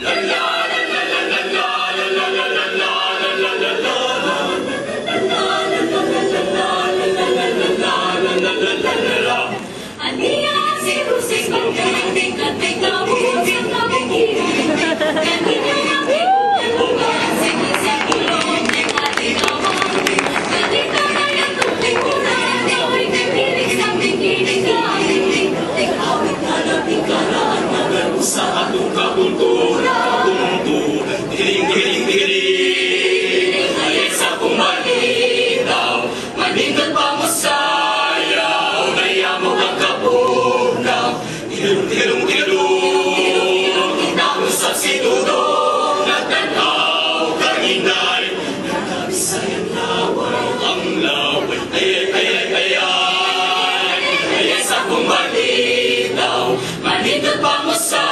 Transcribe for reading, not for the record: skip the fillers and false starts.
Sa atong kakultura, bunto, digiling-digiling-digiling, ay sa kong malinaw, manindot pa mo sayaw, naya mo ang kapunaw, digalong-digalong-digalong, nausap si Dudong, nagtanaw, kaginay, nagkabisayang laway, ang laway, ay, sa kong malinaw, manindot pa mo sayaw,